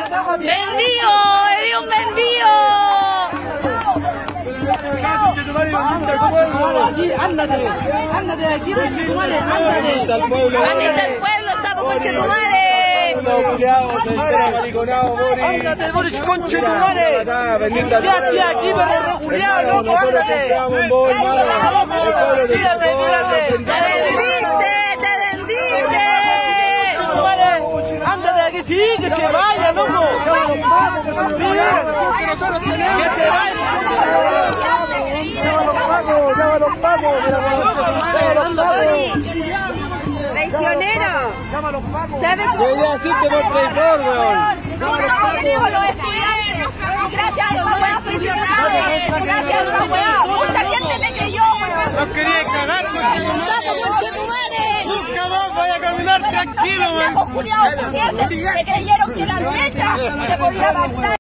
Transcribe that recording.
¡Vendido! ¡Eres un vendido! Ándate, ándate de aquí, conchetumare, ándate. ¡Andate al pueblo, sapo, conchetumare! Ándate, Boris, conchetumare. ¿Qué hacía aquí, perro reculeado, loco? Ándate. Mírate, mírate. ¡Te vendiste! Ándate de aquí, sí, que se vaya, loco. Que nosotros tenemos. Que se vaya. Llama a los pagos. ¡Traicionero! Llama a los pagos. ¿Sabes cómo? Los estudiantes, gracias a esa weá funcional, gracias a esa weá, mucha gente me creyó, weón. Nos quería cagar, ¡Conchetumare! nunca más vaya a caminar tranquilo, Los culiados burgueses que creyeron que la derecha se podía matar.